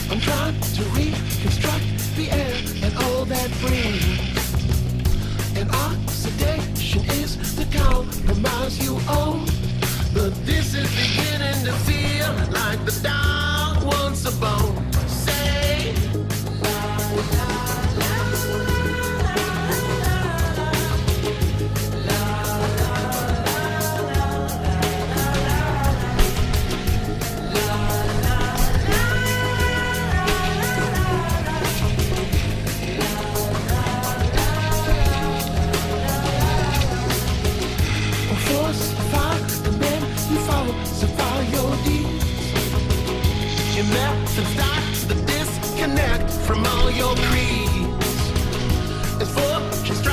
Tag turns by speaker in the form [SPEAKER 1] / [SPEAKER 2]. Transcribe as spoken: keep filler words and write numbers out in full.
[SPEAKER 1] I'm trying to reconstruct the air and all that breathes. And oxidation is the compromise you own. But this is beginning to feel like the dog wants a bone. Say, la la la la your method starts to disconnect from all your creeds. It's for